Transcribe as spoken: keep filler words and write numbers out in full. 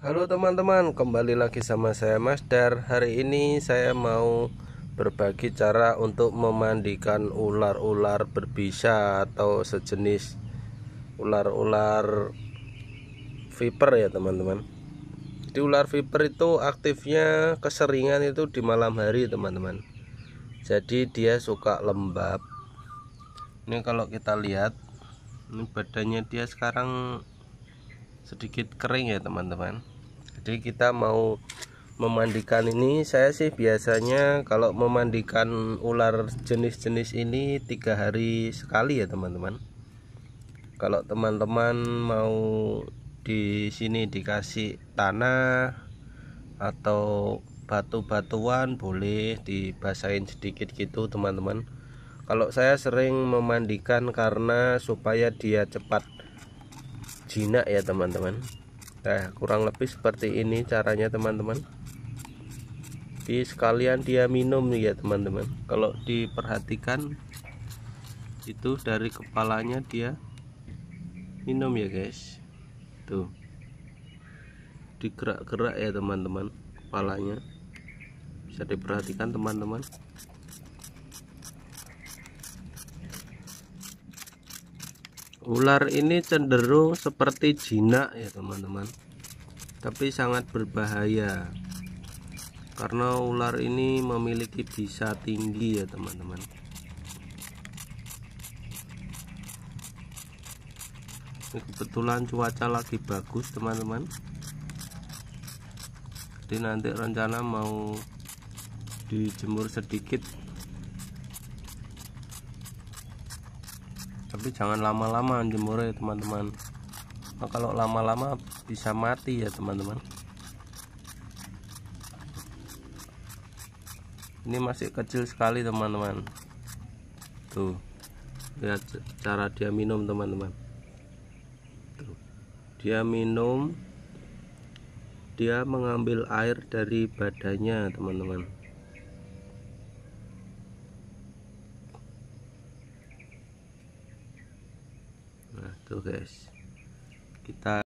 Halo teman-teman, kembali lagi sama saya Mas Dar. Hari ini saya mau berbagi cara untuk memandikan ular-ular berbisa atau sejenis ular-ular viper ya teman-teman. Jadi ular viper itu aktifnya keseringan itu di malam hari teman-teman. Jadi dia suka lembab. Ini kalau kita lihat, ini badannya dia sekarang sedikit kering ya teman-teman. Jadi kita mau memandikan ini, saya sih biasanya kalau memandikan ular jenis-jenis ini tiga hari sekali ya teman-teman. Kalau teman-teman mau di sini dikasih tanah atau batu-batuan boleh dibasahin sedikit gitu teman-teman. Kalau saya sering memandikan karena supaya dia cepat jinak ya teman-teman. Nah, kurang lebih seperti ini caranya teman-teman. Di sekalian dia minum nih ya teman-teman. Kalau diperhatikan itu dari kepalanya dia minum ya guys. Tuh. Digerak-gerak ya teman-teman kepalanya. Bisa diperhatikan teman-teman. Ular ini cenderung seperti jinak ya teman-teman. Tapi sangat berbahaya. Karena ular ini memiliki bisa tinggi ya teman-teman. Ini kebetulan cuaca lagi bagus teman-teman. Jadi nanti rencana mau dijemur sedikit. Tapi jangan lama-lama jemur ya teman-teman. Nah, kalau lama-lama bisa mati ya teman-teman. Ini masih kecil sekali teman-teman. Tuh, lihat cara dia minum teman-teman. Tuh, dia minum, dia mengambil air dari badannya teman-teman. Nah tuh guys, kita